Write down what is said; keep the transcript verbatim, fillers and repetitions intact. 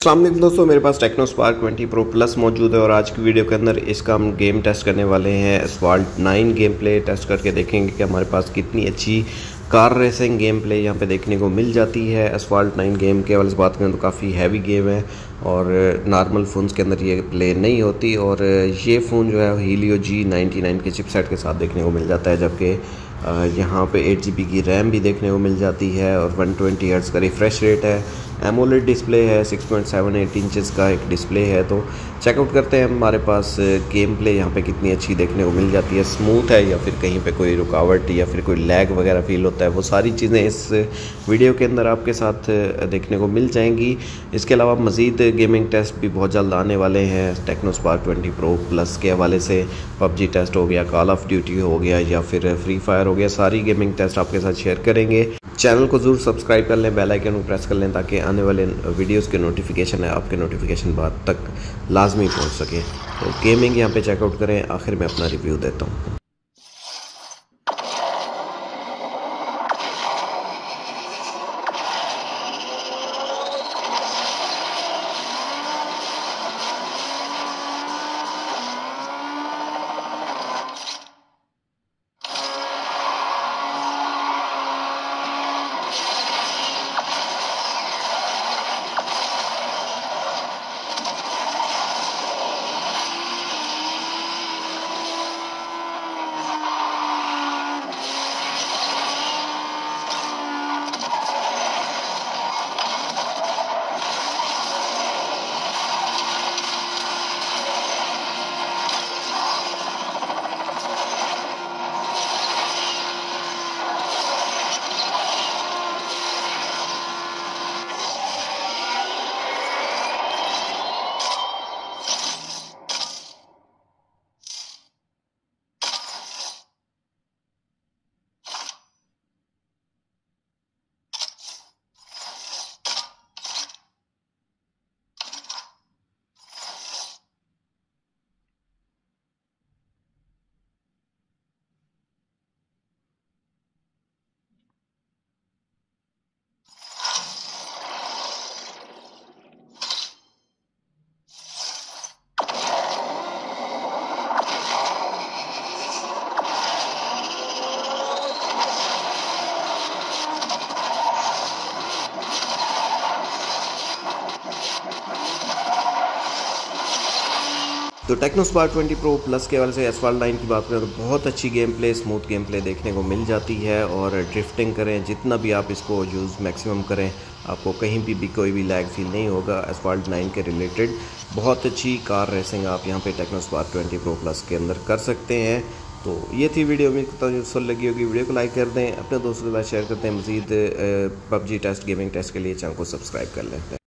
अस्सलाम वालेकुम दोस्तों, मेरे पास Tecno Spark twenty pro plus मौजूद है और आज की वीडियो के अंदर इसका हम गेम टेस्ट करने वाले हैं। Asphalt nine game play test करके देखेंगे कि हमारे पास कितनी अच्छी कार रेसिंग गेम प्ले यहाँ पे देखने को मिल जाती है। एसफाल्ट नाइन गेम के हवाले से बात करें तो काफ़ी हैवी गेम है और नॉर्मल फ़ोन्स के अंदर ये प्ले नहीं होती। और ये फ़ोन जो है हीलियो जी नाइन्टी नाइन के चिपसेट के साथ देखने को मिल जाता है, जबकि यहाँ पे एट जी बी की रैम भी देखने को मिल जाती है और वन ट्वेंटी हर्ट्ज़ का रिफ्रेश रेट है। एमोलेड डिस्प्ले है, six point seven eight inches का एक डिस्प्ले है। तो चेकआउट करते हैं हमारे पास गेम प्ले यहाँ पे कितनी अच्छी देखने को मिल जाती है, स्मूथ है या फिर कहीं पे कोई रुकावट या फिर कोई लैग वगैरह फील होता है। वो सारी चीज़ें इस वीडियो के अंदर आपके साथ देखने को मिल जाएंगी। इसके अलावा मज़ीद गेमिंग टेस्ट भी बहुत जल्द आने वाले हैं Tecno Spark twenty pro plus के हवाले से। पबजी टेस्ट हो गया, कॉल ऑफ ड्यूटी हो गया या फिर फ्री फायर हो गया, सारी गेमिंग टेस्ट आपके साथ शेयर करेंगे। चैनल को ज़रूर सब्सक्राइब कर लें, बेल आइकन को प्रेस कर लें ताकि आने वाले वीडियोस के नोटिफिकेशन है आपके नोटिफिकेशन बाद तक लाजमी पहुंच सके। तो गेमिंग यहाँ पे चेकआउट करें, आखिर में अपना रिव्यू देता हूँ। तो Tecno Spark twenty pro plus के हवाले से एसफाल्ट नाइन की बात करें तो बहुत अच्छी game play, smooth game play देखने को मिल जाती है। और ड्रिफ्टिंग करें, जितना भी आप इसको यूज़ मैक्सिमम करें, आपको कहीं भी, भी कोई भी लैग फील नहीं होगा। एसफाल्ट नाइन के रिलेटेड बहुत अच्छी कार रेसिंग आप यहाँ पे Tecno Spark twenty pro plus के अंदर कर सकते हैं। तो ये थी वीडियो, उम्मीद करता हूँ यूज़फुल लगी होगी। वीडियो को लाइक कर दें, अपने दोस्तों के साथ शेयर करते हैं। मज़ीद पबजी टेस्ट, गेमिंग टेस्ट के लिए चैनल को सब्सक्राइब कर लें।